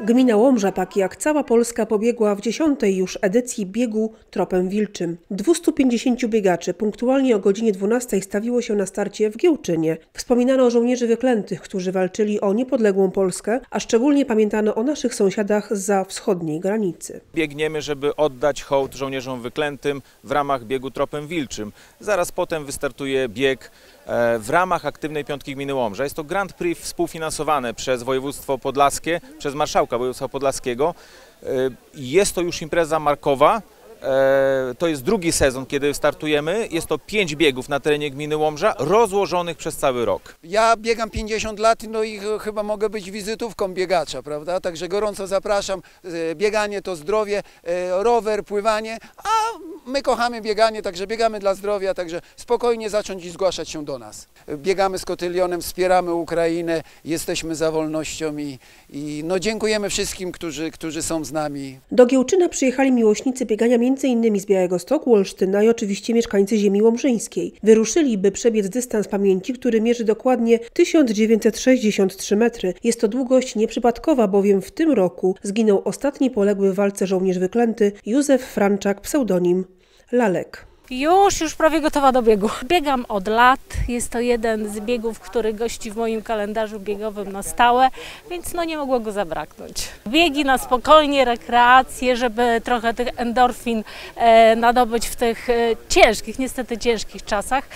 Gmina Łomża, tak jak cała Polska, pobiegła w 10. już edycji biegu Tropem Wilczym. 250 biegaczy punktualnie o godzinie 12 stawiło się na starcie w Giełczynie. Wspominano o żołnierzy wyklętych, którzy walczyli o niepodległą Polskę, a szczególnie pamiętano o naszych sąsiadach zza wschodniej granicy. Biegniemy, żeby oddać hołd żołnierzom wyklętym w ramach biegu Tropem Wilczym. Zaraz potem wystartuje bieg w ramach aktywnej piątki gminy Łomża. Jest to Grand Prix współfinansowane przez województwo podlaskie, przez marszałka województwa podlaskiego. Jest to już impreza markowa. To jest drugi sezon, kiedy startujemy. Jest to 5 biegów na terenie gminy Łomża, rozłożonych przez cały rok. Ja biegam 50 lat, no i chyba mogę być wizytówką biegacza, prawda? Także gorąco zapraszam. Bieganie to zdrowie, rower, pływanie, a my kochamy bieganie, także biegamy dla zdrowia, także spokojnie zacząć i zgłaszać się do nas. Biegamy z Kotylionem, wspieramy Ukrainę, jesteśmy za wolnością i no dziękujemy wszystkim, którzy są z nami. Do Giełczyna przyjechali miłośnicy biegania m.in. z Białegostoku, Olsztyna i oczywiście mieszkańcy ziemi łomżyńskiej. Wyruszyli, by przebiec dystans pamięci, który mierzy dokładnie 1963 metry. Jest to długość nieprzypadkowa, bowiem w tym roku zginął ostatni poległy w walce żołnierz wyklęty Józef Franczak, pseudonim Lalek. Już prawie gotowa do biegu. Biegam od lat, jest to jeden z biegów, który gości w moim kalendarzu biegowym na stałe, więc no nie mogło go zabraknąć. Biegi na spokojnie, rekreację, żeby trochę tych endorfin nadobyć w tych ciężkich, niestety ciężkich czasach.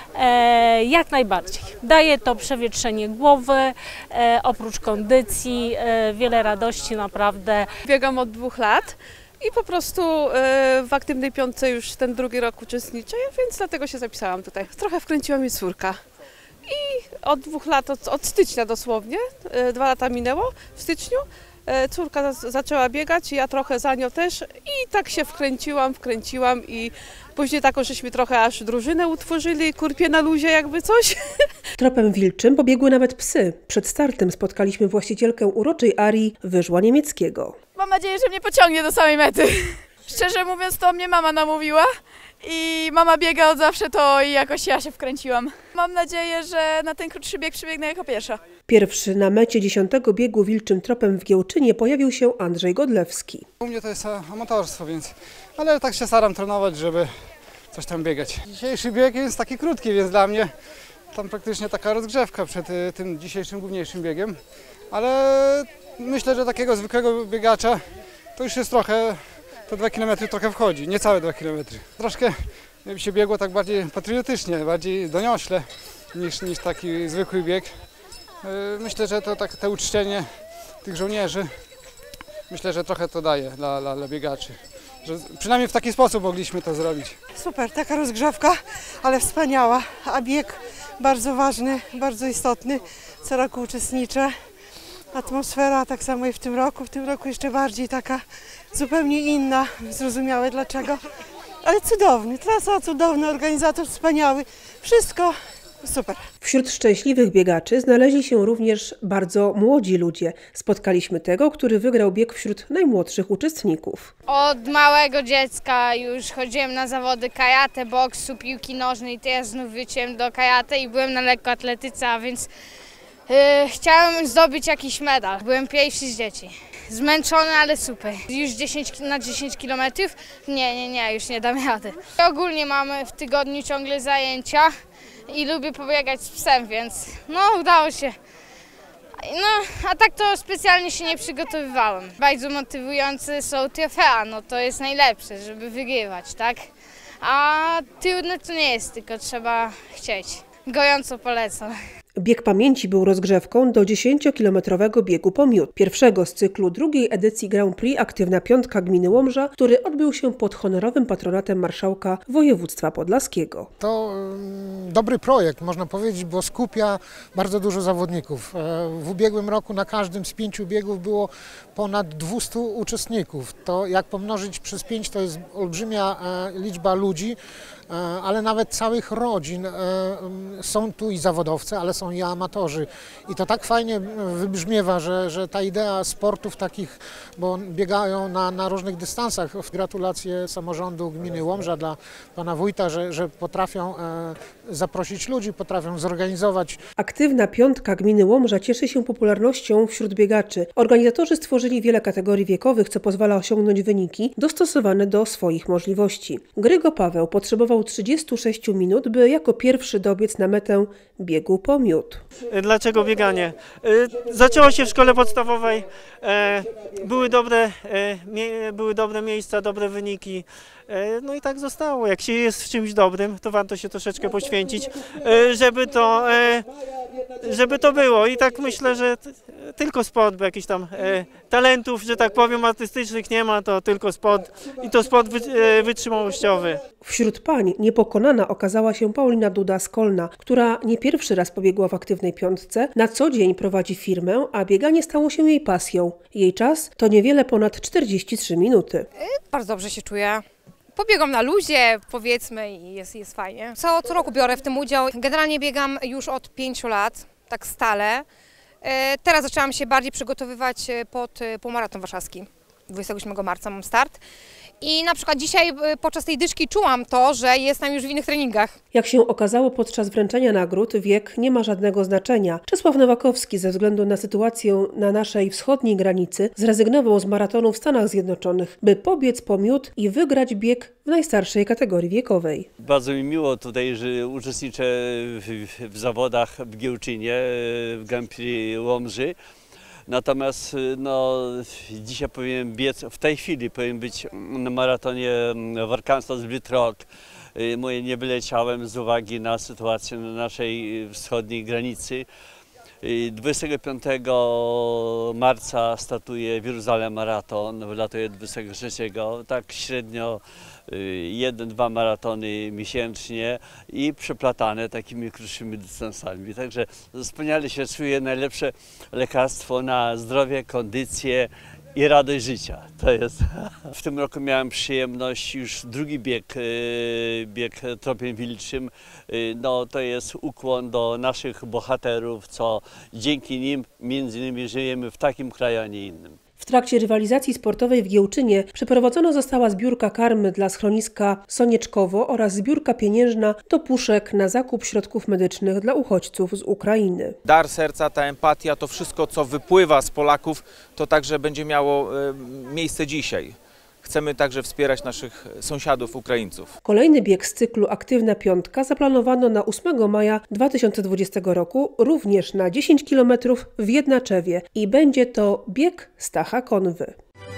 Jak najbardziej. Daje to przewietrzenie głowy, oprócz kondycji, wiele radości naprawdę. Biegam od 2 lat. I po prostu w aktywnej piątce już ten drugi rok uczestniczę, więc dlatego się zapisałam tutaj. Trochę wkręciła mnie córka i od 2 lat, od stycznia dosłownie, 2 lata minęło w styczniu, córka zaczęła biegać, ja trochę za nią też i tak się wkręciłam i później taką żeśmy trochę aż drużynę utworzyli, kurpie na luzie jakby coś. Tropem Wilczym pobiegły nawet psy. Przed startem spotkaliśmy właścicielkę uroczej Arii Wyżła Niemieckiego. Mam nadzieję, że mnie pociągnie do samej mety. Szczerze mówiąc, to mnie mama namówiła i mama biega od zawsze, to i jakoś ja się wkręciłam. Mam nadzieję, że na ten krótszy bieg przybiegnę jako pierwsza. Pierwszy na mecie 10. biegu Wilczym Tropem w Giełczynie pojawił się Andrzej Godlewski. U mnie to jest amatorstwo, ale tak się staram trenować, żeby coś tam biegać. Dzisiejszy bieg jest taki krótki, więc dla mnie tam praktycznie taka rozgrzewka przed tym dzisiejszym główniejszym biegiem, ale myślę, że takiego zwykłego biegacza to już jest trochę, te 2 km trochę wchodzi, niecałe 2 km. Troszkę się biegło tak bardziej patriotycznie, bardziej doniośle niż taki zwykły bieg. Myślę, że to tak te uczczenie tych żołnierzy, myślę, że trochę to daje dla biegaczy. Że przynajmniej w taki sposób mogliśmy to zrobić. Super, taka rozgrzewka, ale wspaniała, a bieg bardzo ważny, bardzo istotny. Co roku uczestniczę. Atmosfera tak samo i w tym roku jeszcze bardziej taka zupełnie inna, zrozumiałe dlaczego. Ale cudowny, trasa cudowna, organizator wspaniały, wszystko super. Wśród szczęśliwych biegaczy znaleźli się również bardzo młodzi ludzie. Spotkaliśmy tego, który wygrał bieg wśród najmłodszych uczestników. Od małego dziecka już chodziłem na zawody karate, boksu, piłki nożnej, teraz znów wróciłem do karate i byłem na lekkoatletyce, a więc chciałem zdobyć jakiś medal. Byłem pierwszy z dzieci. Zmęczony, ale super. Już 10 km? Nie, już nie dam rady. Ogólnie mamy w tygodniu ciągle zajęcia i lubię pobiegać z psem, więc no udało się. No, a tak to specjalnie się nie przygotowywałem. Bardzo motywujące są trofea, no to jest najlepsze, żeby wygrywać, tak? A trudne to nie jest, tylko trzeba chcieć. Gorąco polecam. Bieg pamięci był rozgrzewką do 10-kilometrowego biegu po miód, pierwszego z cyklu drugiej edycji Grand Prix Aktywna Piątka gminy Łomża, który odbył się pod honorowym patronatem marszałka województwa podlaskiego. To dobry projekt, można powiedzieć, bo skupia bardzo dużo zawodników. W ubiegłym roku na każdym z 5 biegów było ponad 200 uczestników. To jak pomnożyć przez 5 to jest olbrzymia liczba ludzi, ale nawet całych rodzin. Są tu i zawodowcy, ale są są i amatorzy. I to tak fajnie wybrzmiewa, że ta idea sportów takich, bo biegają na różnych dystansach. Gratulacje samorządu gminy Łomża dla pana wójta, że potrafią zaprosić ludzi, potrafią zorganizować. Aktywna piątka gminy Łomża cieszy się popularnością wśród biegaczy. Organizatorzy stworzyli wiele kategorii wiekowych, co pozwala osiągnąć wyniki dostosowane do swoich możliwości. Grygo Paweł potrzebował 36 minut, by jako pierwszy dobiec na metę biegu po miód. Dlaczego bieganie? Zaczęło się w szkole podstawowej, były dobre miejsca, dobre wyniki, no i tak zostało. Jak się jest w czymś dobrym, to warto się troszeczkę poświęcić, żeby to było. I tak myślę, że tylko sport, bo jakichś tam talentów, że tak powiem, artystycznych nie ma, to tylko sport i to sport wytrzymałościowy. Wśród pań niepokonana okazała się Paulina Duda z Kolna, która nie pierwszy raz pobiegła w aktywnej piątce, na co dzień prowadzi firmę, a bieganie stało się jej pasją. Jej czas to niewiele ponad 43 minuty. Bardzo dobrze się czuję. Pobiegam na luzie, powiedzmy, i jest fajnie. Co roku biorę w tym udział. Generalnie biegam już od 5 lat, tak stale. Teraz zaczęłam się bardziej przygotowywać pod półmaraton warszawski. 28 marca mam start. I na przykład dzisiaj podczas tej dyszki czułam to, że jestem już w innych treningach. Jak się okazało podczas wręczenia nagród, wiek nie ma żadnego znaczenia. Czesław Nowakowski ze względu na sytuację na naszej wschodniej granicy zrezygnował z maratonu w Stanach Zjednoczonych, by pobiec po miód i wygrać bieg w najstarszej kategorii wiekowej. Bardzo mi miło tutaj, że uczestniczę w zawodach w Giełczynie, w Grand Prix Łomży. Natomiast dzisiaj powinien biec, w tej chwili powinien być na maratonie w Arkansas-Blue nie wyleciałem z uwagi na sytuację na naszej wschodniej granicy. 25 marca startuje w Jeruzalem maraton, wylatuje 23. Tak średnio 1-2 maratony miesięcznie i przeplatane takimi krótszymi dystansami. Także wspaniale się czuję, najlepsze lekarstwo na zdrowie, kondycję i radość życia. To jest. W tym roku miałem przyjemność już drugi bieg tropem wilczym. No, to jest ukłon do naszych bohaterów, co dzięki nim między innymi żyjemy w takim kraju, a nie innym. W trakcie rywalizacji sportowej w Giełczynie przeprowadzona została zbiórka karmy dla schroniska Sonieczkowo oraz zbiórka pieniężna do puszek na zakup środków medycznych dla uchodźców z Ukrainy. Dar serca, ta empatia, to wszystko, co wypływa z Polaków, to także będzie miało miejsce dzisiaj. Chcemy także wspierać naszych sąsiadów Ukraińców. Kolejny bieg z cyklu Aktywna Piątka zaplanowano na 8 maja 2020 roku, również na 10 km w Jednaczewie i będzie to bieg Stacha Konwy.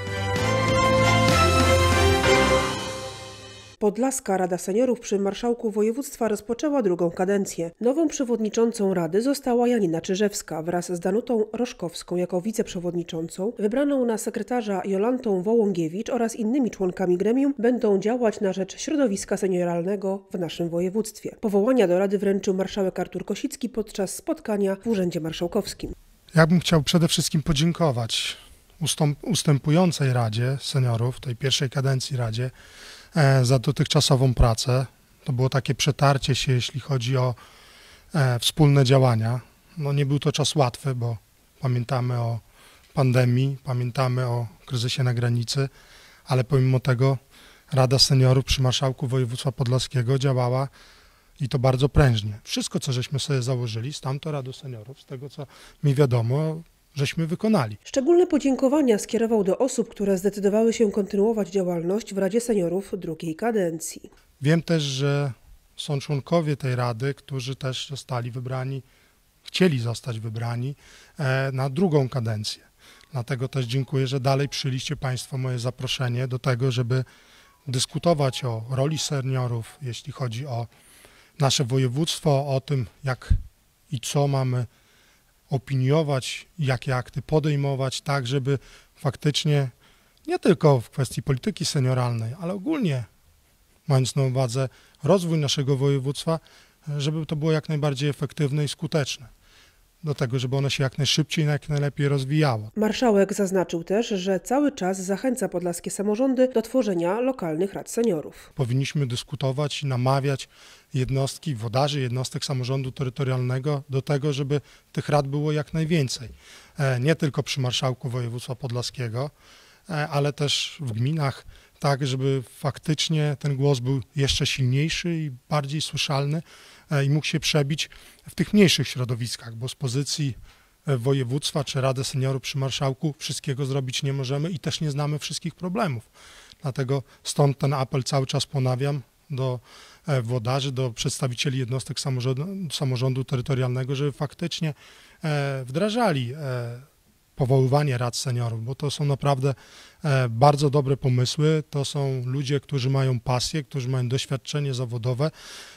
Podlaska Rada Seniorów przy Marszałku Województwa rozpoczęła drugą kadencję. Nową przewodniczącą Rady została Janina Czyżewska wraz z Danutą Roszkowską jako wiceprzewodniczącą. Wybraną na sekretarza Jolantą Wołągiewicz oraz innymi członkami gremium będą działać na rzecz środowiska senioralnego w naszym województwie. Powołania do Rady wręczył marszałek Artur Kosicki podczas spotkania w Urzędzie Marszałkowskim. Ja bym chciał przede wszystkim podziękować ustępującej Radzie Seniorów, tej pierwszej kadencji Radzie, za dotychczasową pracę. To było takie przetarcie się, jeśli chodzi o wspólne działania. No nie był to czas łatwy, bo pamiętamy o pandemii, pamiętamy o kryzysie na granicy, ale pomimo tego Rada Seniorów przy Marszałku Województwa Podlaskiego działała i to bardzo prężnie. Wszystko, co żeśmy sobie założyli z tamtą Radą Seniorów, z tego co mi wiadomo, żeśmy wykonali. Szczególne podziękowania skierował do osób, które zdecydowały się kontynuować działalność w Radzie Seniorów drugiej kadencji. Wiem też, że są członkowie tej Rady, którzy też zostali wybrani, chcieli zostać wybrani na drugą kadencję. Dlatego też dziękuję, że dalej przyjęliście Państwo moje zaproszenie do tego, żeby dyskutować o roli seniorów, jeśli chodzi o nasze województwo, o tym, jak i co mamy opiniować, jakie akty podejmować, tak żeby faktycznie nie tylko w kwestii polityki senioralnej, ale ogólnie mając na uwadze rozwój naszego województwa, żeby to było jak najbardziej efektywne i skuteczne. do tego, żeby one się jak najszybciej i jak najlepiej rozwijało. Marszałek zaznaczył też, że cały czas zachęca podlaskie samorządy do tworzenia lokalnych rad seniorów. Powinniśmy dyskutować i namawiać jednostki, włodarzy jednostek samorządu terytorialnego do tego, żeby tych rad było jak najwięcej. Nie tylko przy marszałku województwa podlaskiego, ale też w gminach, tak żeby faktycznie ten głos był jeszcze silniejszy i bardziej słyszalny i mógł się przebić w tych mniejszych środowiskach, bo z pozycji województwa czy Rady Seniorów przy marszałku wszystkiego zrobić nie możemy i też nie znamy wszystkich problemów. Dlatego stąd ten apel cały czas ponawiam do włodarzy, do przedstawicieli jednostek samorządu terytorialnego, żeby faktycznie wdrażali powoływanie rad seniorów, bo to są naprawdę bardzo dobre pomysły. To są ludzie, którzy mają pasję, którzy mają doświadczenie zawodowe,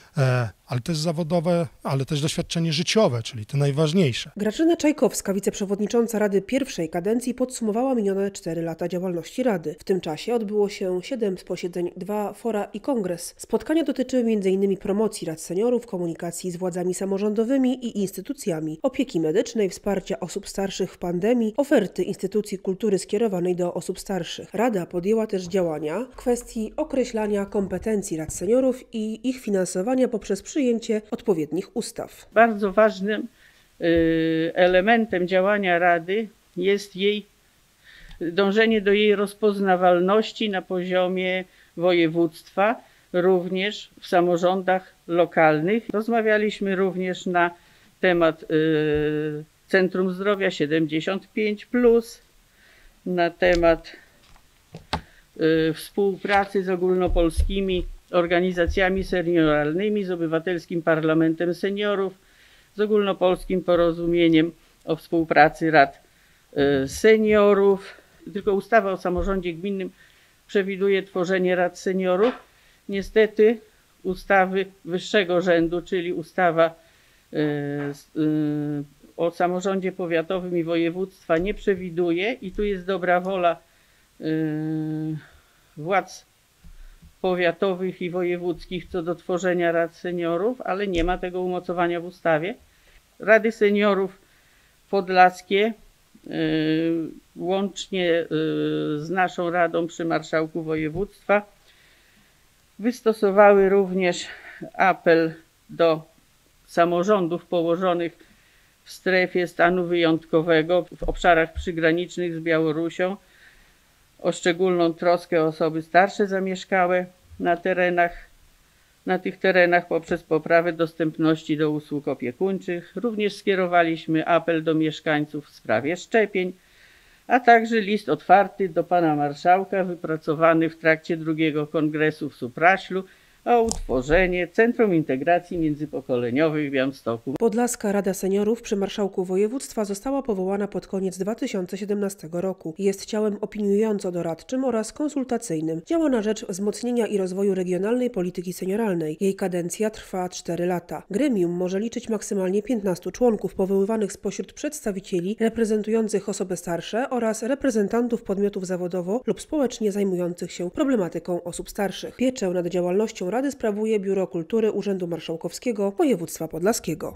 ale też doświadczenie życiowe, czyli to najważniejsze. Grażyna Czajkowska, wiceprzewodnicząca Rady pierwszej kadencji, podsumowała minione 4 lata działalności Rady. W tym czasie odbyło się 7 posiedzeń, 2 fora i kongres. Spotkania dotyczyły m.in. promocji rad seniorów, komunikacji z władzami samorządowymi i instytucjami, opieki medycznej, wsparcia osób starszych w pandemii, oferty instytucji kultury skierowanej do osób starszych. Rada podjęła też działania w kwestii określania kompetencji rad seniorów i ich finansowania poprzez przyjęcie odpowiednich ustaw. Bardzo ważnym elementem działania Rady jest jej dążenie do jej rozpoznawalności na poziomie województwa, również w samorządach lokalnych. Rozmawialiśmy również na temat Centrum Zdrowia 75+, na temat współpracy z ogólnopolskimi organizacjami senioralnymi, z Obywatelskim Parlamentem Seniorów, z Ogólnopolskim Porozumieniem o Współpracy Rad Seniorów. Tylko ustawa o samorządzie gminnym przewiduje tworzenie rad seniorów. Niestety ustawy wyższego rzędu, czyli ustawa o samorządzie powiatowym i województwa nie przewiduje i tu jest dobra wola władz powiatowych i wojewódzkich co do tworzenia rad seniorów, ale nie ma tego umocowania w ustawie. Rady seniorów podlaskie łącznie z naszą radą przy marszałku województwa wystosowały również apel do samorządów położonych w strefie stanu wyjątkowego w obszarach przygranicznych z Białorusią o szczególną troskę o osoby starsze zamieszkałe na tych terenach poprzez poprawę dostępności do usług opiekuńczych. Również skierowaliśmy apel do mieszkańców w sprawie szczepień, a także list otwarty do pana marszałka wypracowany w trakcie 2. kongresu w Supraślu o utworzenie Centrum Integracji Międzypokoleniowej w Białymstoku. Podlaska Rada Seniorów przy marszałku województwa została powołana pod koniec 2017 roku. Jest ciałem opiniująco-doradczym oraz konsultacyjnym. Działa na rzecz wzmocnienia i rozwoju regionalnej polityki senioralnej. Jej kadencja trwa 4 lata. Gremium może liczyć maksymalnie 15 członków powoływanych spośród przedstawicieli reprezentujących osoby starsze oraz reprezentantów podmiotów zawodowo lub społecznie zajmujących się problematyką osób starszych. Pieczę nad działalnością Rady sprawuje Biuro Kultury Urzędu Marszałkowskiego Województwa Podlaskiego.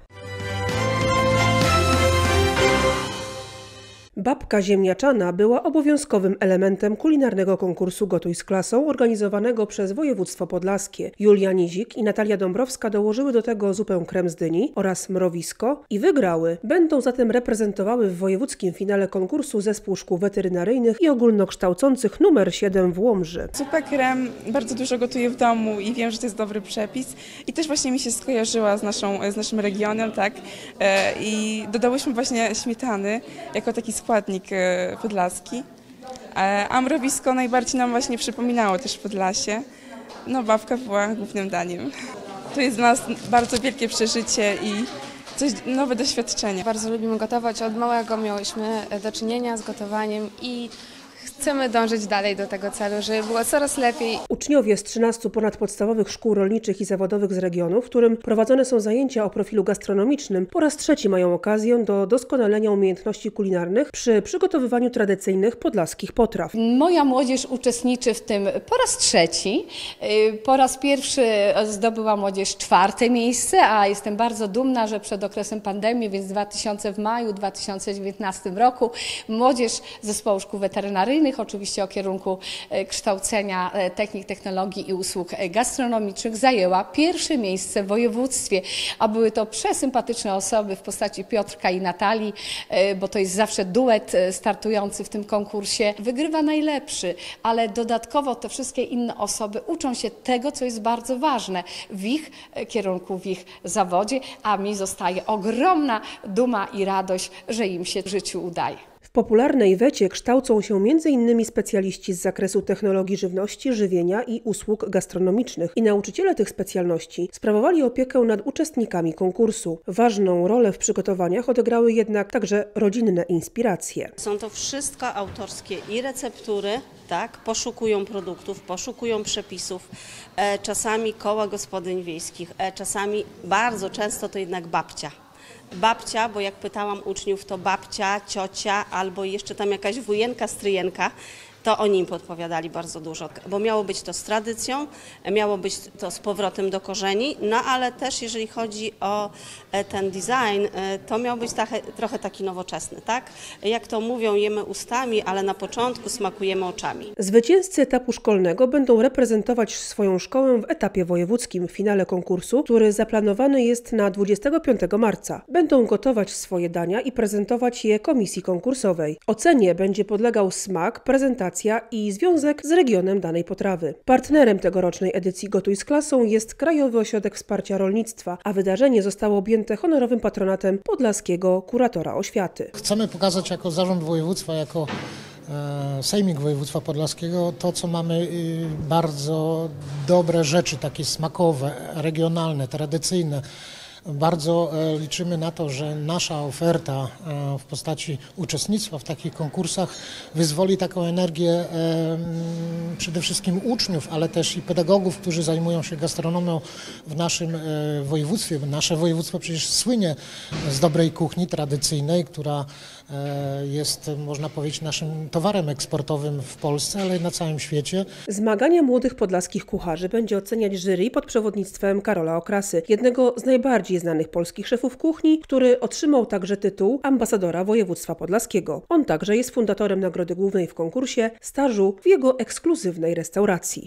Babka ziemniaczana była obowiązkowym elementem kulinarnego konkursu Gotuj z klasą organizowanego przez województwo podlaskie. Julia Nizik i Natalia Dąbrowska dołożyły do tego zupę krem z dyni oraz mrowisko i wygrały. Będą zatem reprezentowały w wojewódzkim finale konkursu zespół szkół weterynaryjnych i ogólnokształcących numer 7 w Łomży. Zupę krem bardzo dużo gotuję w domu i wiem, że to jest dobry przepis i też właśnie mi się skojarzyła z naszym regionem, tak? I dodałyśmy właśnie śmietany jako taki składnik podlaski, a mrowisko najbardziej nam właśnie przypominało też Podlasie. No, babka była głównym daniem. To jest dla nas bardzo wielkie przeżycie i nowe doświadczenie. Bardzo lubimy gotować, od małego miałyśmy do czynienia z gotowaniem i chcemy dążyć dalej do tego celu, żeby było coraz lepiej. Uczniowie z 13 ponadpodstawowych szkół rolniczych i zawodowych z regionu, w którym prowadzone są zajęcia o profilu gastronomicznym, po raz trzeci mają okazję do doskonalenia umiejętności kulinarnych przy przygotowywaniu tradycyjnych podlaskich potraw. Moja młodzież uczestniczy w tym po raz trzeci. Po raz pierwszy zdobyła młodzież 4. miejsce, a jestem bardzo dumna, że przed okresem pandemii, więc w maju 2019 roku, młodzież Zespołu Szkół Weterynaryjnych, oczywiście o kierunku kształcenia technik, technologii i usług gastronomicznych, zajęła 1. miejsce w województwie, a były to przesympatyczne osoby w postaci Piotrka i Natalii, bo to jest zawsze duet startujący w tym konkursie. Wygrywa najlepszy, ale dodatkowo te wszystkie inne osoby uczą się tego, co jest bardzo ważne w ich kierunku, w ich zawodzie, a mi zostaje ogromna duma i radość, że im się w życiu udaje. W popularnej wecie kształcą się m.in. specjaliści z zakresu technologii żywności, żywienia i usług gastronomicznych i nauczyciele tych specjalności sprawowali opiekę nad uczestnikami konkursu. Ważną rolę w przygotowaniach odegrały jednak także rodzinne inspiracje. Są to wszystko autorskie i receptury, tak, poszukują produktów, poszukują przepisów, czasami koła gospodyń wiejskich, czasami bardzo często to jednak babcia. Babcia, bo jak pytałam uczniów, to babcia, ciocia albo jeszcze tam jakaś wujenka, stryjenka, to oni im podpowiadali bardzo dużo, bo miało być to z tradycją, miało być to z powrotem do korzeni, no ale też jeżeli chodzi o ten design, to miał być trochę taki nowoczesny, tak? Jak to mówią, jemy ustami, ale na początku smakujemy oczami. Zwycięzcy etapu szkolnego będą reprezentować swoją szkołę w etapie wojewódzkim w finale konkursu, który zaplanowany jest na 25 marca. Będą gotować swoje dania i prezentować je komisji konkursowej. Ocenie będzie podlegał smak, prezentacja i związek z regionem danej potrawy. Partnerem tegorocznej edycji Gotuj z klasą jest Krajowy Ośrodek Wsparcia Rolnictwa, a wydarzenie zostało objęte honorowym patronatem podlaskiego kuratora oświaty. Chcemy pokazać jako zarząd województwa, jako Sejmik Województwa Podlaskiego to, co mamy bardzo dobre rzeczy, takie smakowe, regionalne, tradycyjne. Bardzo liczymy na to, że nasza oferta w postaci uczestnictwa w takich konkursach wyzwoli taką energię przede wszystkim uczniów, ale też i pedagogów, którzy zajmują się gastronomią w naszym województwie. Nasze województwo przecież słynie z dobrej kuchni tradycyjnej, która jest, można powiedzieć, naszym towarem eksportowym w Polsce, ale i na całym świecie. Zmagania młodych podlaskich kucharzy będzie oceniać jury pod przewodnictwem Karola Okrasy, jednego z najbardziej znanych polskich szefów kuchni, który otrzymał także tytuł ambasadora województwa podlaskiego. On także jest fundatorem nagrody głównej w konkursie stażu w jego ekskluzywnej restauracji.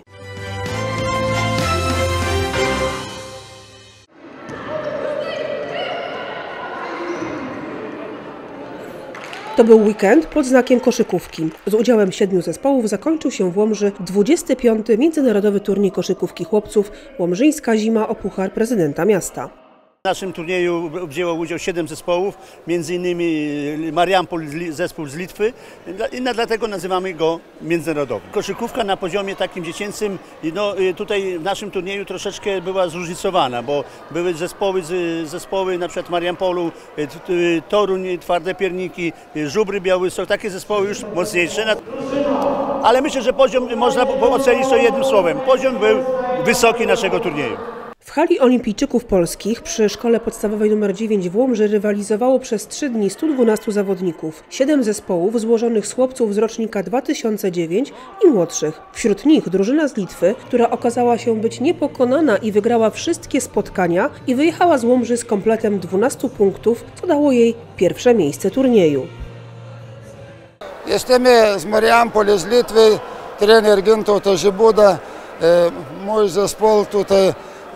To był weekend pod znakiem koszykówki. Z udziałem 7 zespołów zakończył się w Łomży 25. Międzynarodowy Turniej Koszykówki Chłopców Łomżyńska Zima o Puchar Prezydenta Miasta. W naszym turnieju wzięło udział 7 zespołów, m.in. Mariampol, zespół z Litwy i dlatego nazywamy go międzynarodowym. Koszykówka na poziomie takim dziecięcym, no, tutaj w naszym turnieju troszeczkę była zróżnicowana, bo były zespoły na przykład Mariampolu, Toruń, Twarde Pierniki, Żubry, Białystok, takie zespoły już mocniejsze. Ale myślę, że poziom można ocenić to jednym słowem. Poziom był wysoki naszego turnieju. W hali olimpijczyków polskich przy szkole podstawowej nr 9 w Łomży rywalizowało przez 3 dni 112 zawodników. 7 zespołów złożonych z chłopców z rocznika 2009 i młodszych. Wśród nich drużyna z Litwy, która okazała się być niepokonana i wygrała wszystkie spotkania i wyjechała z Łomży z kompletem 12 punktów, co dało jej pierwsze miejsce turnieju. Jesteśmy z Mariampoli, z Litwy, trener Gintautas Žibuda, mój zespół tutaj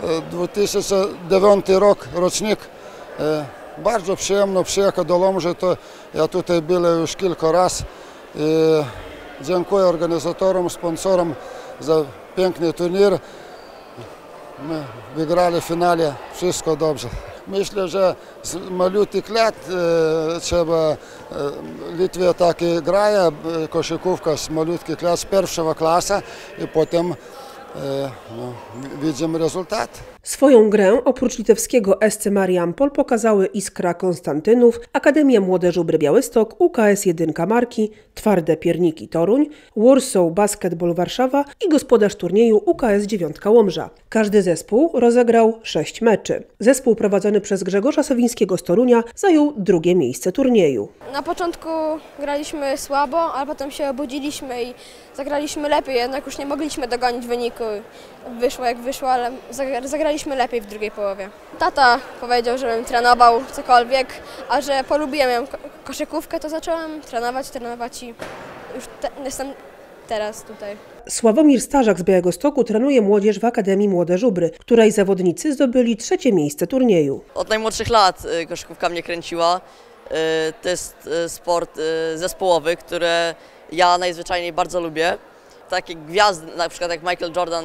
2009 rok, rocznik. Bardzo przyjemno przyjechać do Łomży, to ja tutaj byłem już kilka razy. Dziękuję organizatorom, sponsorom za piękny turniej. My wygrali w finale, wszystko dobrze. Myślę, że z malutych lat trzeba, Litwie takie graje koszykówka z malutkich lat, z pierwszego klasa i potem widzimy rezultat. Swoją grę oprócz litewskiego SC Mariampol pokazały Iskra Konstantynów, Akademia Młode Żubry Białystok, UKS 1 Marki, Twarde Pierniki Toruń, Warsaw Basketball Warszawa i gospodarz turnieju UKS 9 Łomża. Każdy zespół rozegrał 6 meczy. Zespół prowadzony przez Grzegorza Sowińskiego z Torunia zajął drugie miejsce turnieju. Na początku graliśmy słabo, ale potem się obudziliśmy i zagraliśmy lepiej, jednak już nie mogliśmy dogonić wyniku. Wyszło jak wyszło, ale zagraliśmy lepiej w drugiej połowie. Tata powiedział, żebym trenował cokolwiek, a że polubiłem koszykówkę, to zacząłem trenować i już jestem teraz tutaj. Sławomir Starzak z Białegostoku trenuje młodzież w Akademii Młode Żubry, której zawodnicy zdobyli 3. miejsce turnieju. Od najmłodszych lat koszykówka mnie kręciła. To jest sport zespołowy, który ja najzwyczajniej bardzo lubię. Takie gwiazdy, na przykład jak Michael Jordan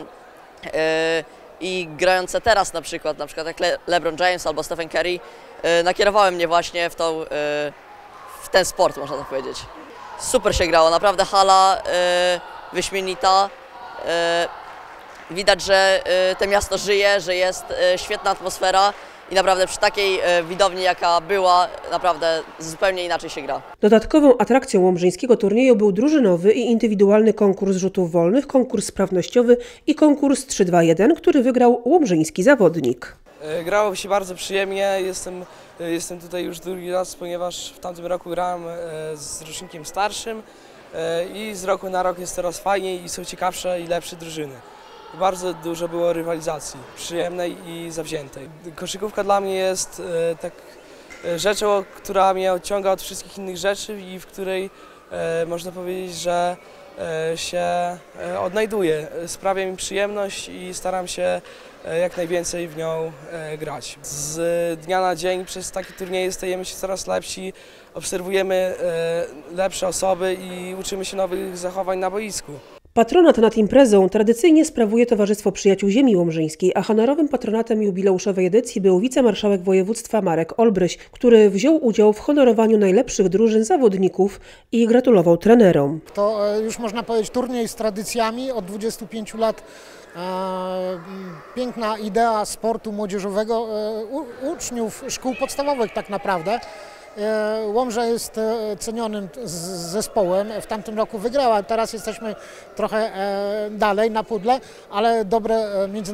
i grające teraz na przykład jak LeBron James albo Stephen Curry, nakierowały mnie właśnie w ten sport, można tak powiedzieć. Super się grało, naprawdę hala wyśmienita. Widać, że to miasto żyje, że jest świetna atmosfera. I naprawdę przy takiej widowni, jaka była, naprawdę zupełnie inaczej się gra. Dodatkową atrakcją łomżyńskiego turnieju był drużynowy i indywidualny konkurs rzutów wolnych, konkurs sprawnościowy i konkurs 3-2-1, który wygrał łomżyński zawodnik. Grało się bardzo przyjemnie. Jestem tutaj już drugi raz, ponieważ w tamtym roku grałem z rocznikiem starszym i z roku na rok jest coraz fajniej i są ciekawsze i lepsze drużyny. Bardzo dużo było rywalizacji, przyjemnej i zawziętej. Koszykówka dla mnie jest rzeczą, która mnie odciąga od wszystkich innych rzeczy i w której można powiedzieć, że się odnajduję. Sprawia mi przyjemność i staram się jak najwięcej w nią grać. Z dnia na dzień przez takie turnieje stajemy się coraz lepsi, obserwujemy lepsze osoby i uczymy się nowych zachowań na boisku. Patronat nad imprezą tradycyjnie sprawuje Towarzystwo Przyjaciół Ziemi Łomżyńskiej, a honorowym patronatem jubileuszowej edycji był wicemarszałek województwa Marek Olbryś, który wziął udział w honorowaniu najlepszych drużyn zawodników i gratulował trenerom. To już można powiedzieć turniej z tradycjami od 25 lat. Piękna idea sportu młodzieżowego uczniów szkół podstawowych tak naprawdę. Łomża jest cenionym zespołem, w tamtym roku wygrała, teraz jesteśmy trochę dalej na pudle, ale dobre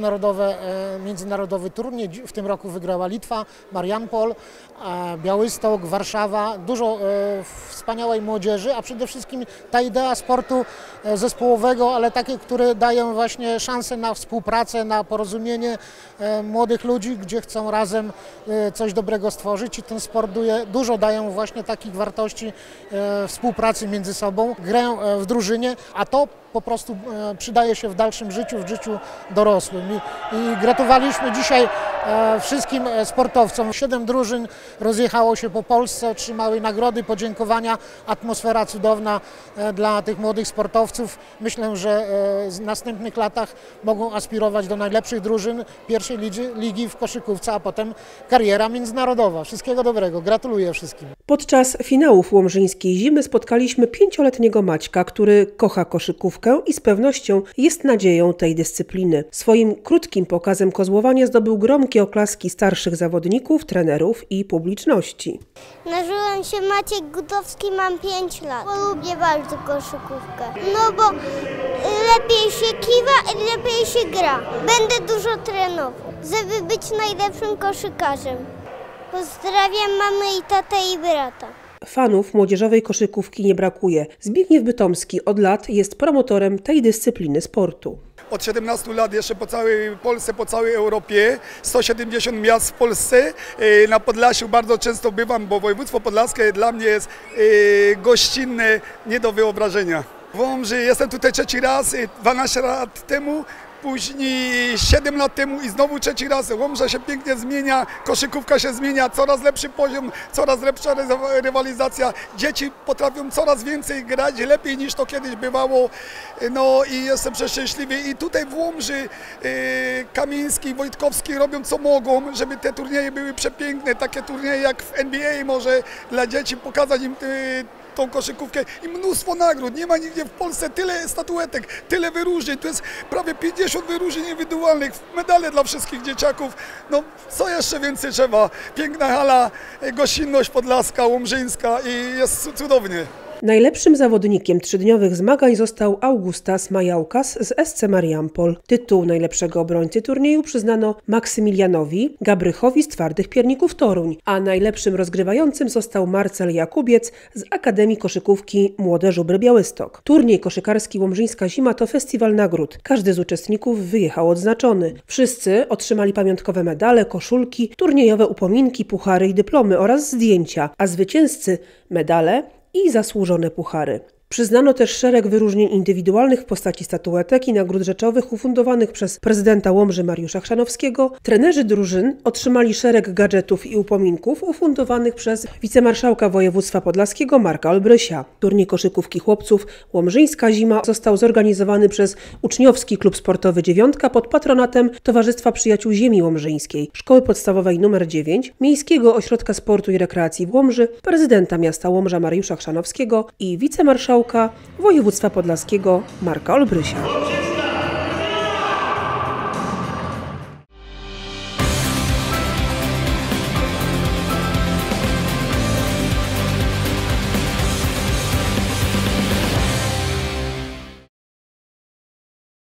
międzynarodowy turniej. W tym roku wygrała Litwa, Mariampol, Białystok, Warszawa, dużo wspaniałej młodzieży, a przede wszystkim ta idea sportu zespołowego, ale takie, które dają właśnie szansę na współpracę, na porozumienie młodych ludzi, gdzie chcą razem coś dobrego stworzyć i ten sport dużo dają właśnie takich wartości współpracy między sobą, grę w drużynie, a to po prostu przydaje się w dalszym życiu, w życiu dorosłym. I gratulowaliśmy dzisiaj wszystkim sportowcom. 7 drużyn rozjechało się po Polsce, otrzymały nagrody, podziękowania, atmosfera cudowna dla tych młodych sportowców. Myślę, że w następnych latach mogą aspirować do najlepszych drużyn pierwszej ligi w koszykówce, a potem kariera międzynarodowa. Wszystkiego dobrego, gratuluję wszystkim. Podczas finałów łomżyńskiej zimy spotkaliśmy 5-letniego Maćka, który kocha koszykówkę i z pewnością jest nadzieją tej dyscypliny. Swoim krótkim pokazem kozłowania zdobył gromkie oklaski starszych zawodników, trenerów i publiczności. Nazywam się Maciek Gutowski, mam 5 lat. Lubię bardzo koszykówkę, no bo lepiej się kiwa i lepiej się gra. Będę dużo trenował, żeby być najlepszym koszykarzem. Pozdrawiam mamę i tatę i brata. Fanów młodzieżowej koszykówki nie brakuje. Zbigniew Bytomski od lat jest promotorem tej dyscypliny sportu. Od 17 lat jeszcze po całej Polsce, po całej Europie, 170 miast w Polsce. Na Podlasiu bardzo często bywam, bo województwo podlaskie dla mnie jest gościnne, nie do wyobrażenia. W Łomży jestem tutaj 3. raz, 12 lat temu. Później 7 lat temu i znowu 3. raz. Łomża się pięknie zmienia, koszykówka się zmienia, coraz lepszy poziom, coraz lepsza rywalizacja. Dzieci potrafią coraz więcej grać, lepiej niż to kiedyś bywało. No i jestem przeszczęśliwy. I tutaj w Łomży Kamiński, Wojtkowski robią co mogą, żeby te turnieje były przepiękne. Takie turnieje jak w NBA może dla dzieci, pokazać im tą koszykówkę i mnóstwo nagród. Nie ma nigdzie w Polsce tyle statuetek, tyle wyróżnień. To jest prawie 50 wyróżnień indywidualnych, medale dla wszystkich dzieciaków. No, co jeszcze więcej trzeba? Piękna hala, gościnność podlaska, łomżyńska i jest cudownie. Najlepszym zawodnikiem trzydniowych zmagań został Augustas Majaukas z SC Mariampol. Tytuł najlepszego obrońcy turnieju przyznano Maksymilianowi Gabrychowi z Twardych Pierników Toruń, a najlepszym rozgrywającym został Marcel Jakubiec z Akademii Koszykówki Młode Żubry Białystok. Turniej koszykarski Łomżyńska Zima to festiwal nagród. Każdy z uczestników wyjechał odznaczony. Wszyscy otrzymali pamiątkowe medale, koszulki, turniejowe upominki, puchary i dyplomy oraz zdjęcia, a zwycięzcy medale i zasłużone puchary. Przyznano też szereg wyróżnień indywidualnych w postaci statuetek i nagród rzeczowych ufundowanych przez prezydenta Łomży Mariusza Chrzanowskiego. Trenerzy drużyn otrzymali szereg gadżetów i upominków ufundowanych przez wicemarszałka województwa podlaskiego Marka Olbrysia. Turniej koszykówki chłopców Łomżyńska Zima został zorganizowany przez Uczniowski Klub Sportowy Dziewiątka pod patronatem Towarzystwa Przyjaciół Ziemi Łomżyńskiej, Szkoły Podstawowej nr 9, Miejskiego Ośrodka Sportu i Rekreacji w Łomży, prezydenta miasta Łomża Mariusza Chrzanowskiego i wicemarszałka województwa podlaskiego Marka Olbrysia.